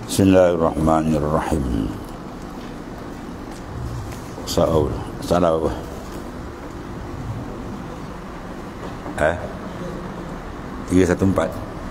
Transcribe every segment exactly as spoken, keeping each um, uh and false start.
Bismillahirrahmanirrahim. Saul, salah apa? Eh? tiga satu empat.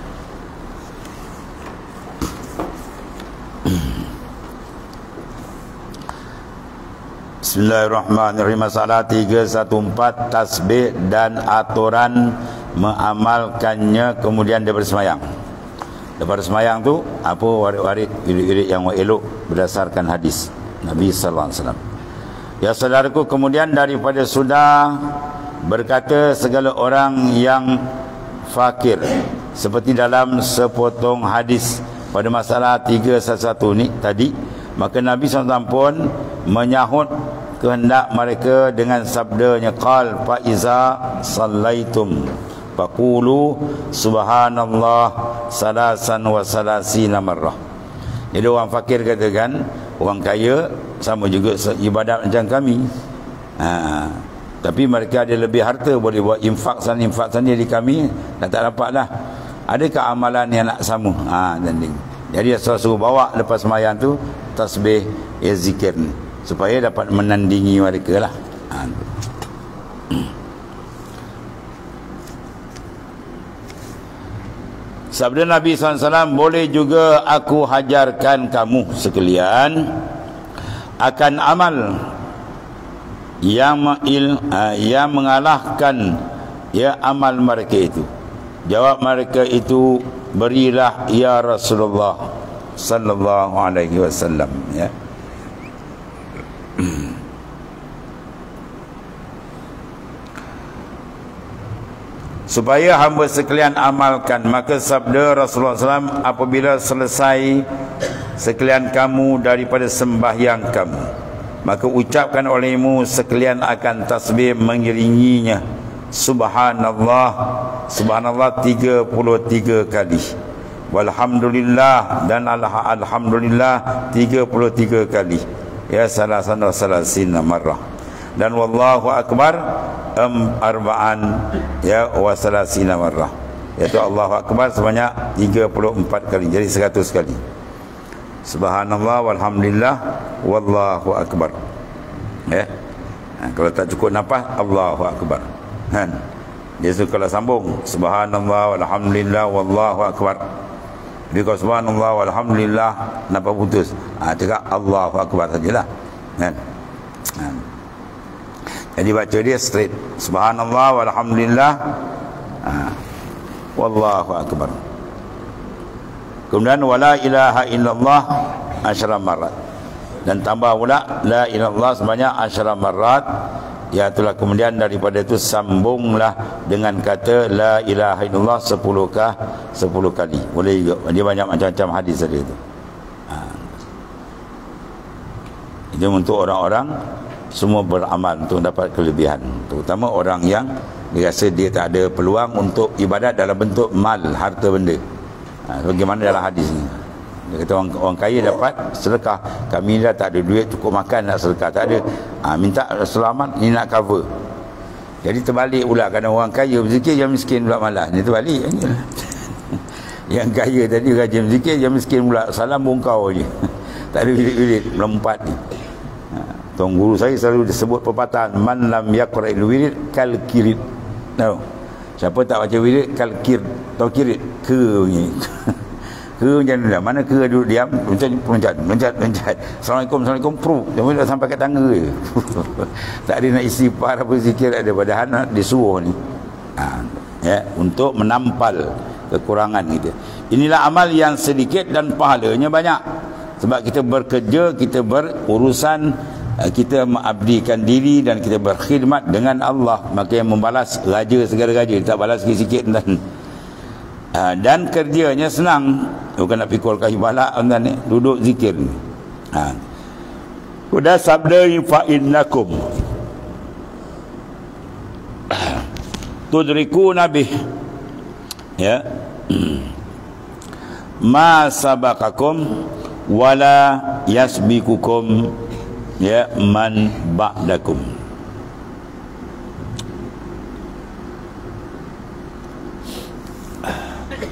Bismillahirrahmanirrahim. Masalah tiga satu empat, tasbih dan aturan mengamalkannya kemudian dia bersemayang. Lepas semayang tu, apa warid-warid wirid-wirid yang elok berdasarkan hadis Nabi sallallahu alaihi wasallam. Ya saudaraku, kemudian daripada sudah berkata segala orang yang fakir, seperti dalam sepotong hadis pada masalah tiga satu satu ni tadi, maka Nabi sallallahu alaihi wasallam pun menyahut kehendak mereka dengan sabdanya, qal fa iza sallaitum faqulu subhanallah salasan wa salasina marrah. Jadi orang fakir katakan, orang kaya sama juga ibadat macam kami. Ha, tapi mereka ada lebih harta, boleh buat infak sana infak sana. Di kami dah tak dapat dah. Adakah amalan yang nak sama? Ha, dan jadi Rasulullah suruh bawa lepas sembahyang tu tasbih, ya, zikir ni, supaya dapat menandingi mereka lah. Ha. Sabda Nabi sallallahu alaihi wasallam, boleh juga aku hajarkan kamu sekalian akan amal yang ma'il, yang mengalahkan ya amal mereka itu. Jawab mereka itu, berilah ya Rasulullah sallallahu alaihi wasallam, ya. Supaya hamba sekalian amalkan. Maka sabda Rasulullah sallallahu alaihi wasallam, apabila selesai sekalian kamu daripada sembahyang kamu, maka ucapkan olehmu sekalian akan tasbih mengiringinya, subhanallah, subhanallah tiga puluh tiga kali, walhamdulillah, dan alhamdulillah tiga puluh tiga kali, ya, salasan wa salasina marrah, dan wallahu akbar um, arba'an, ya, wa salasina marrah, iaitu Allahu akbar sebanyak tiga puluh empat kali, jadi seratus kali. Subhanallah, walhamdulillah, wallahu akbar, ya. Ha, kalau tak cukup nafas, Allahu akbar, kan. Dia suka kalau sambung subhanallah, walhamdulillah, wallahu akbar. Jadi kalau subhanallah, walhamdulillah nafas putus, ha, cakap Allahu akbar sajalah, kan. Ha. Jadi baca dia straight, subhanallah, walhamdulillah, ha, wallahu akbar. Kemudian wala ilaha illallah asyara marat, dan tambah pula la ilallah sebanyak asyara marat. Ya, itulah kemudian daripada itu sambunglah dengan kata la ilaha illallah sepuluh kah sepuluh kali. Boleh juga. Dia banyak macam-macam hadis tadi itu. Ha. Itu untuk orang-orang semua beramal untuk dapat kelebihan, terutama orang yang dia rasa dia tak ada peluang untuk ibadat dalam bentuk mal, harta benda. Ha, bagaimana dalam hadis ni, dia kata orang, orang kaya dapat sedekah, kami dah tak ada duit cukup makan nak sedekah, tak ada, ha, minta selamat ni nak cover. Jadi terbalik pula, kadang orang kaya berzikir, yang miskin pula malas. Ni terbalik. Yang kaya tadi rajin berzikir, yang miskin pula salam bongkau je. Tak ada wirid-wirid melompat ni. Tuan guru saya selalu disebut pepatah, man lam yaqra'il wirid kal kirid. Tahu? Siapa tak baca wirid kal kir, tahu kirid? Ke ni. Ke macam mana? Mana ke duduk diam, loncat loncat loncat loncat. Assalamualaikum assalamualaikum pru. Jangan dah sampai kat tangga je. Tak ada nak istighfar apa zikir ada, padahal nak disuruh ni. Ha, ya, untuk menampal kekurangan kita. Inilah amal yang sedikit dan pahalanya banyak. Sebab kita bekerja, kita berurusan, kita mengabdikan diri dan kita berkhidmat dengan Allah, maka yang membalas raja segala raja, tak balas sikit-sikit. Dan dan kerjanya senang, bukan nak pikul kayu balak, dan duduk zikir. Ha. Sudah sabda fa innakum tudrikuna bih, ya, ma sabaqakum wala yasbikukum, ya, man ba'dakum.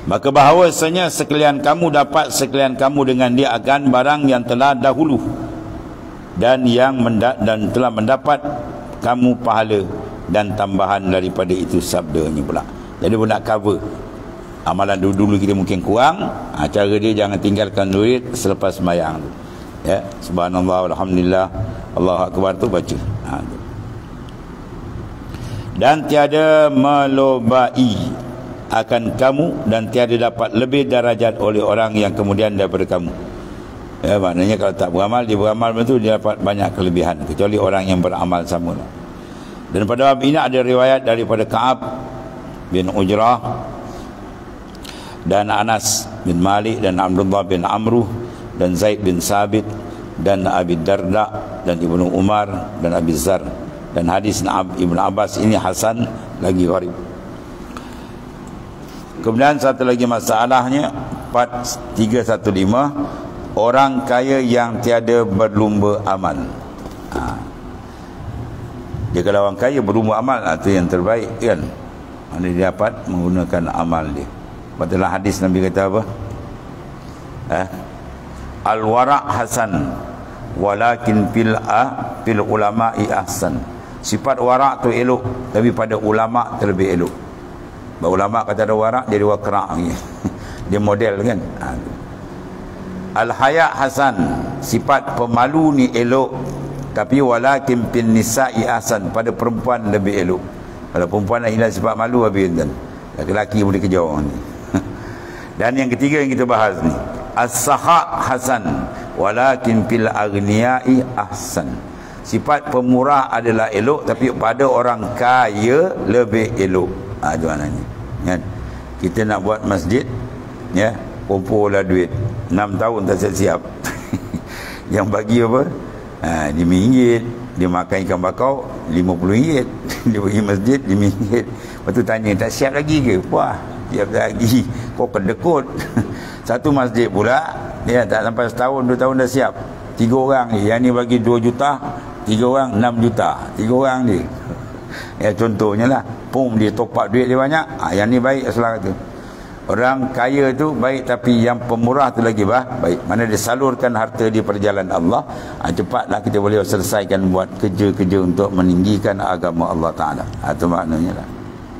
Maka bahawasanya sekalian kamu dapat sekalian kamu dengan dia akan barang yang telah dahulu, dan yang menda- dan telah mendapat kamu pahala dan tambahan daripada itu sabdanya pula. Jadi pun nak cover amalan dulu-dulu kita mungkin kurang, ha, cara dia jangan tinggalkan duit selepas sembahyang tu. Ya, subhanallah walhamdulillah Allahu akbar tu baca. Ha, tu. Dan tiada melobai akan kamu dan tiada dapat lebih darajat oleh orang yang kemudian daripada kamu. Ya, maknanya kalau tak beramal, dia beramal betul, dia dapat banyak kelebihan, kecuali orang yang beramal sama. Dan pada bab ini ada riwayat daripada Ka'ab bin Ujrah dan Anas bin Malik dan Abdullah bin Amruh dan Zaid bin Sabit dan Abi Darda dan Ibnu Umar dan Abi Zar. Dan hadis Ibn Abbas ini hasan lagi gharib. Kemudian satu lagi masalahnya empat tiga satu lima, orang kaya yang tiada berlumba amal. Ha. Dia kalau orang kaya berlumba amal, itu yang terbaik kan. Mana dia dapat menggunakan amal dia. Betul hadis Nabi kata apa? Eh? Al-wara' hasan walakin fil a fil ulama'i ahsan. Sifat wara' tu elok, tapi pada ulama terlebih elok. Bahawa ulama kata ada wara', dia dua kerak ni. Dia model kan. Ha. Al-haya' hasan, sifat pemalu ni elok, tapi walakin fil nisa'i ahsan, pada perempuan lebih elok. Kalau perempuan dah hilang sifat malu, habis kan. Lelaki boleh kejar ni. Dan yang ketiga yang kita bahas ni, as-sakha' hasan walakin fil aghniyai ahsan. Sifat pemurah adalah elok, tapi pada orang kaya lebih elok. Ah, tu maknanya. Kan? Kita nak buat masjid, ya, kumpullah duit. enam tahun tak siap-siap. Yang bagi apa? Ha, lima ringgit. Dia makan ikan bakau lima puluh ringgit. Dia pergi masjid lima ringgit. Lepas tu tanya, tak siap lagi ke? Wah, siap lagi. Kau kedekut. Satu masjid pula, dia tak sampai setahun, dua tahun dah siap. Tiga orang ni, yang ni bagi dua juta, tiga orang enam juta. Tiga orang ni. Ya, contohnya lah, pum dia top up duit dia banyak. Ha, yang ni baik, Rasulullah kata. Orang kaya tu baik, tapi yang pemurah tu lagi bah, baik. Mana dia salurkan harta di perjalanan Allah, ha, cepatlah kita boleh selesaikan buat kerja-kerja untuk meninggikan agama Allah Ta'ala. Ha, itu maknanya lah.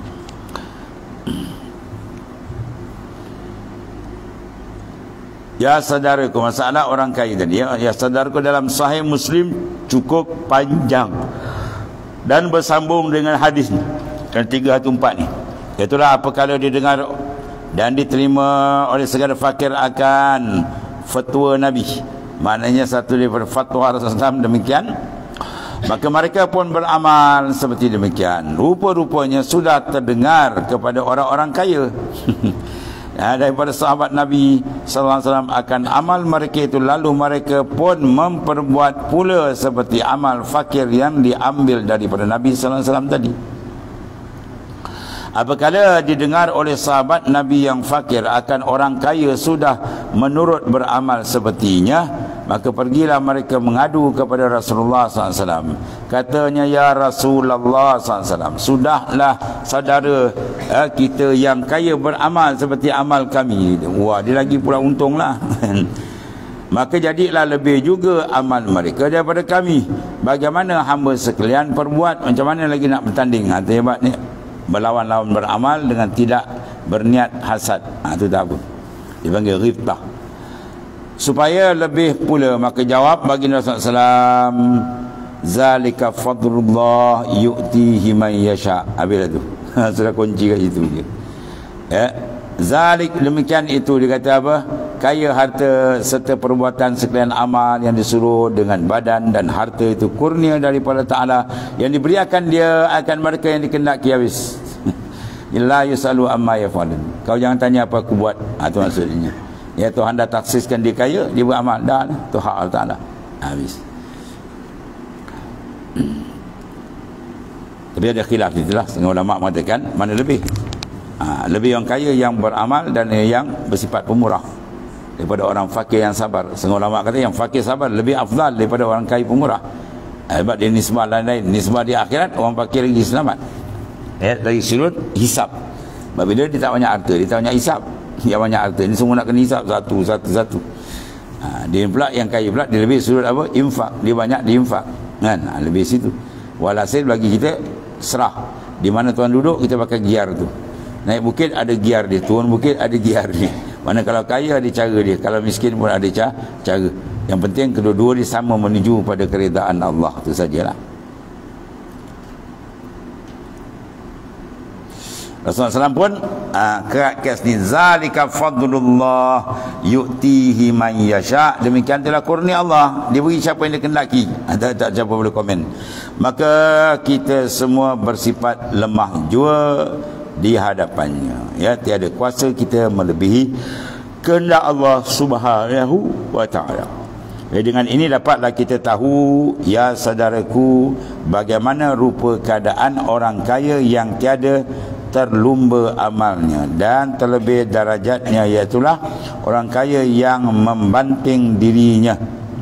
Ya saudaraku, masalah orang kaya tadi, ya, ya saudaraku, dalam Sahih Muslim cukup panjang dan bersambung dengan hadis ni, yang tiga satu empat ni. Itulah apabila dia dengar dan diterima oleh segala fakir akan fatwa Nabi, maknanya satu daripada fatwa Rasulullah demikian, maka mereka pun beramal seperti demikian. Rupa-rupanya sudah terdengar kepada orang-orang kaya ya, daripada sahabat Nabi sallallahu alaihi wasallam akan amal mereka itu, lalu mereka pun memperbuat pula seperti amal fakir yang diambil daripada Nabi sallallahu alaihi wasallam tadi. Apabila didengar oleh sahabat Nabi yang fakir akan orang kaya sudah menurut beramal sepertinya, maka pergilah mereka mengadu kepada Rasulullah sallallahu alaihi wasallam. Katanya, ya Rasulullah sallallahu alaihi wasallam, sudahlah saudara eh, kita yang kaya beramal seperti amal kami. Wah, dia lagi pula untunglah. Maka jadilah lebih juga amal mereka daripada kami. Bagaimana hamba sekalian perbuat? Macam mana lagi nak bertanding? Ha, tu hebat ni. Berlawan-lawan beramal dengan tidak berniat hasad. Ha, itu tak apa. Dipanggil ghibtah. Supaya lebih pula, maka jawab baginda sallallahu alaihi wasallam, zalika fadlullah yu'tihi man yasha. Habis tu. Sudah kunci kat situ je. Ya. Zalik, demikian itu, dia kata apa? Kaya harta serta perbuatan sekalian amal yang disuruh dengan badan dan harta itu kurnia daripada Ta'ala yang diberikan dia akan mereka yang dikendaki. Habis. La yusalu amma yafalun. Kau jangan tanya apa aku buat. Ha, itu maksudnya. Ya, Tuhan dah taksiskan dia kaya, dia beramal. Dah, itu hak Allah Ta'ala. Habis. Tapi ada khilaf itulah. Setengah ulama mengatakan mana lebih. Ha, lebih orang kaya yang beramal dan yang bersifat pemurah daripada orang fakir yang sabar. Setengah ulama kata yang fakir sabar lebih afdal daripada orang kaya pemurah. Sebab dia nisbah lain-lain. Nisbah di akhirat, orang fakir lagi selamat. Ya, dari sudut hisap. Sebab bila dia tak banyak harta, dia tak banyak hisap. yang banyak harta ni semua nak kena hisap satu satu satu. Ha, dia pula yang kaya pula dia lebih suruh apa? Infak. Dia banyak diinfak. Kan? Ha, lebih situ. Walhasil bagi kita serah. Di mana tuan duduk kita pakai giar tu. Naik bukit ada giar dia, turun bukit ada giar dia. Mana kalau kaya ada cara dia, kalau miskin pun ada cara. Yang penting kedua-dua dia sama menuju pada keredaan Allah, itu sajalah. Rasulullah sallallahu alaihi wasallam pun uh, kes ni zalika fadlullah yu'tihi man yasha, demikian telah kurnia Allah, dia beri siapa yang dia kehendaki. Tak tak siapa boleh komen. Maka kita semua bersifat lemah jua di hadapannya, ya, tiada kuasa kita melebihi kehendak Allah Subhanahu wa taala. Jadi dengan ini dapatlah kita tahu, ya saudaraku, bagaimana rupa keadaan orang kaya yang tiada terlumba amalnya, dan terlebih darajatnya iaitulah orang kaya yang membanting dirinya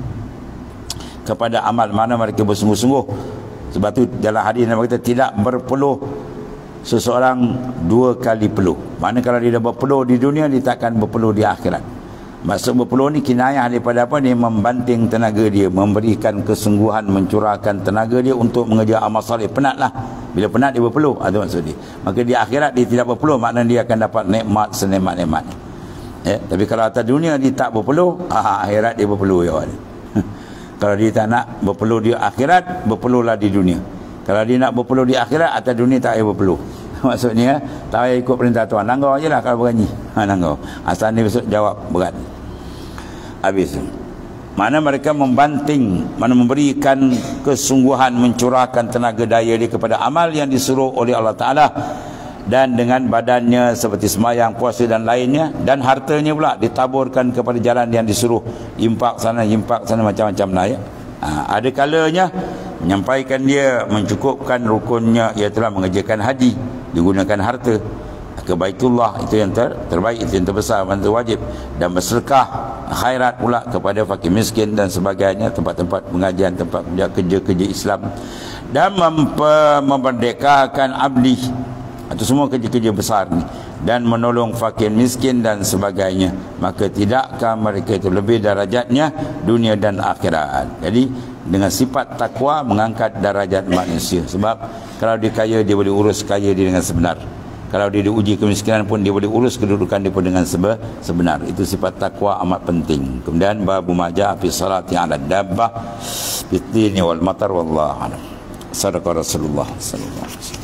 kepada amal, mana mereka bersungguh-sungguh. Sebab tu dalam hadis Nabi kata tidak berpeluh seseorang dua kali peluh. Mana kalau dia dah berpeluh di dunia, dia takkan berpeluh di akhirat. Maksud berpeluh ni kinayah daripada apa? Dia membanting tenaga dia, memberikan kesungguhan, mencurahkan tenaga dia untuk mengejar amal salih. Penat lah. Bila penat dia berpeluh, itu maksud dia. Maka di akhirat dia tidak berpeluh, maknanya dia akan dapat nikmat senikmat-nikmat. Ya, tapi kalau atas dunia dia tak berpeluh, ah, akhirat dia berpeluh ya. Kalau dia tak nak berpeluh di akhirat, berpeluhlah di dunia. Kalau dia nak berpeluh di akhirat, atas dunia tak payah berpeluh. Maksudnya tak payah ikut perintah Tuhan. Langgar je lah kalau berani. Ha, langgar. Asal ni besok jawab berat. Habis. Mana mereka membanting, mana memberikan kesungguhan, mencurahkan tenaga daya dia kepada amal yang disuruh oleh Allah Ta'ala, dan dengan badannya seperti sembahyang, puasa dan lainnya, dan hartanya pula ditaburkan kepada jalan yang disuruh, impak sana, impak sana, macam-macam lah ya. Ha, ada kalanya menyampaikan dia mencukupkan rukunnya, iaitu mengerjakan haji, digunakan harta ke Baitullah, itu yang ter, terbaik, itu yang terbesar, yang terwajib, dan bersedekah khairat pula kepada fakir miskin dan sebagainya, tempat-tempat pengajian, tempat kerja-kerja Islam, dan memper, memerdekakan abdi, itu semua kerja-kerja besar ni, dan menolong fakir miskin dan sebagainya. Maka tidakkah mereka itu lebih darajatnya dunia dan akhirat. Jadi dengan sifat takwa mengangkat darajat manusia. Sebab kalau dia kaya, dia boleh urus kaya dia dengan sebenar. Kalau dia diuji kemiskinan pun, dia boleh urus kedudukan dia pun dengan sebenar. Itu sifat takwa amat penting. Kemudian babu majah fi salati ala dabbah bitini wal matar wallahu a'lam. Sadaqa Rasulullah sallallahu alaihi wasallam.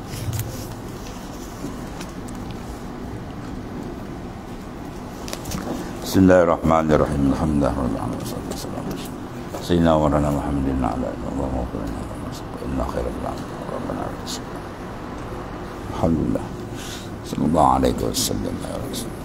Bismillahirrahmanirrahim. Alhamdulillah. Sayyidina wa rana Muhammadin ala Allahumma salli inna khairal kalam rabbana alhamdulillah sallallahu alaihi wasallam.